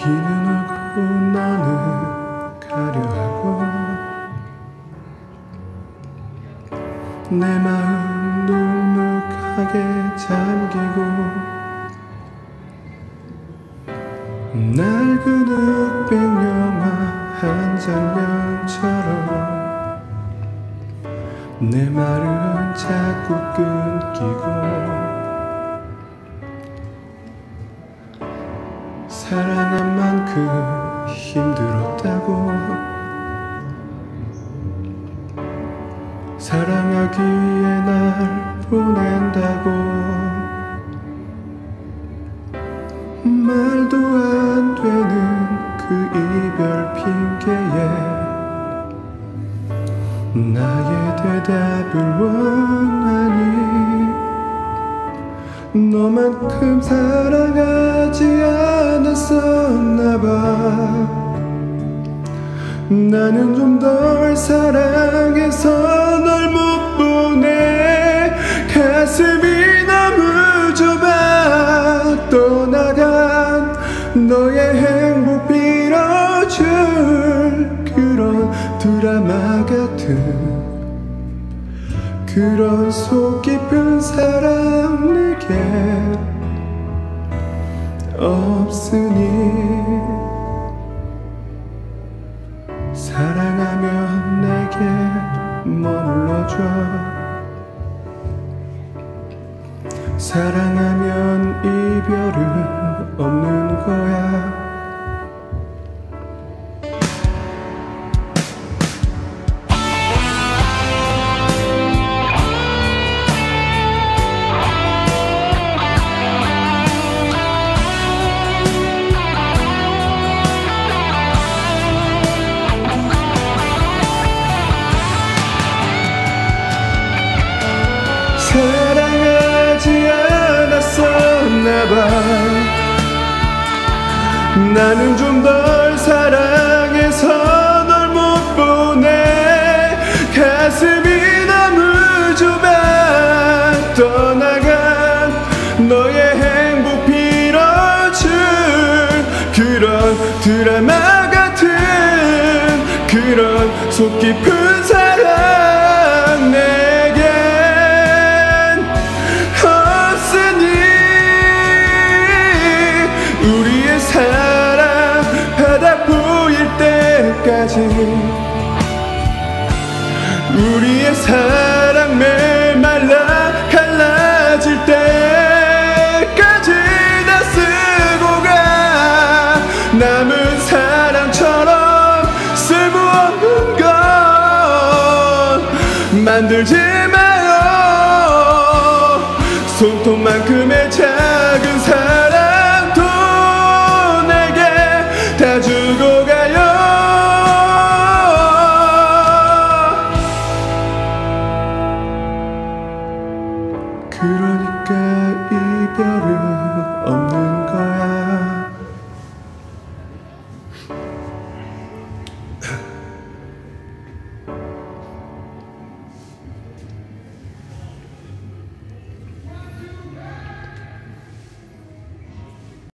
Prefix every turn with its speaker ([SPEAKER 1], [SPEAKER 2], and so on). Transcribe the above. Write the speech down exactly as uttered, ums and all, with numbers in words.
[SPEAKER 1] 비는 오고 너는 가려하고 내 마음 눅눅하게 잠기고 낡은 흑백 영화 한 장면처럼 내 말은 자꾸 끊기고 사랑한 만큼 힘들었다고 사랑하기에 날 보낸다고 말도 안 되는 그 이별 핑계에 나의 대답을 원하니 너만큼 사랑하지 않았었나봐. 나는 좀 덜 사랑해서 널 못 보내. 가슴이 너무 좁아 떠나간 너의 행복 빌어줄 그런 드라마 같은 그런 속 깊은 사랑 내게 없으니 사랑하면 내게 머물러줘. 사랑하면 이별은 없는 거야. 사랑하지 않았었나봐. 나는 좀 덜 사랑해서 널 못 보내. 가슴이 너무 좁아 떠나간 너의 행복 빌어줄 그런 드라마 같은 그런 속 깊은 사랑 내게 우리의 사랑 바다 보일 때까지 우리의 사랑 메말라 갈라질 때까지 다 쓰고 가. 남은 사랑처럼 쓸모없는 건 만들지